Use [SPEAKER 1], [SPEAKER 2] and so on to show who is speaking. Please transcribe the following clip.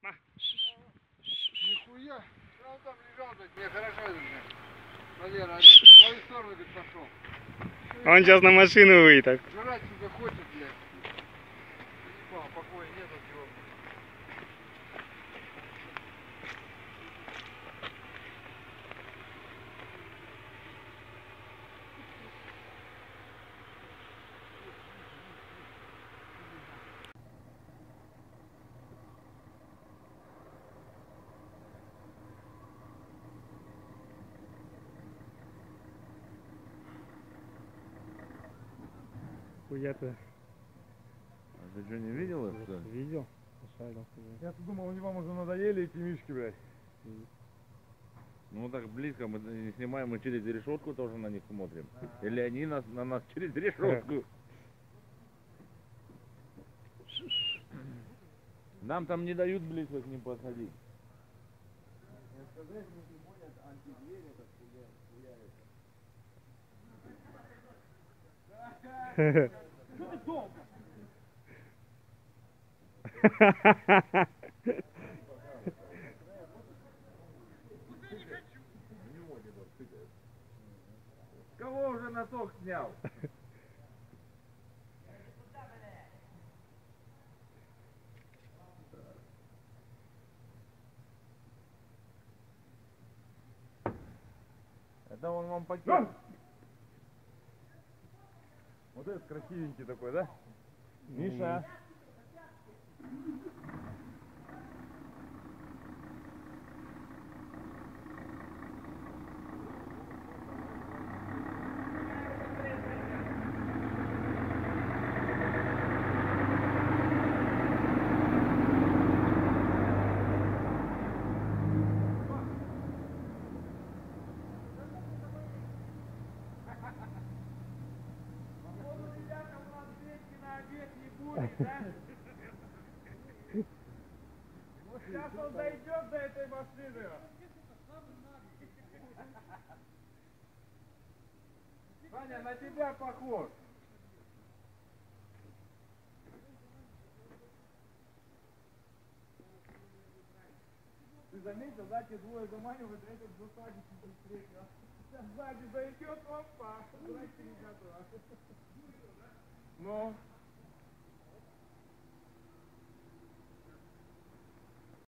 [SPEAKER 1] Нихуя. Он там лежал, блядь, мне хорошо, блядь. Валера, в твою сторону, говорит, пошел.
[SPEAKER 2] Он сейчас на машину выйдет.
[SPEAKER 1] Жрать, сука, хочет, блядь. Спал, покоя нет от чего.
[SPEAKER 2] Хуя-то.
[SPEAKER 3] А ты что, не видел их, что ли?
[SPEAKER 2] Видел?
[SPEAKER 1] Я-то думал, они вам уже надоели, эти мишки, блядь.
[SPEAKER 3] Ну так близко мы не снимаем, мы через решетку тоже на них смотрим. Или они на нас через решетку. Нам там не дают близко к ним подходить. Кого уже носок снял? Это он вам пакет.
[SPEAKER 1] Вот этот красивенький такой, да? Миша.
[SPEAKER 4] Вот сейчас он дойдет до этой машины. Саня, на тебя похож. Ты заметил, да, те двое заманивают, этот засадит быстрее. Сейчас сзади зайдет, опа, здрасте, ребята. Ну.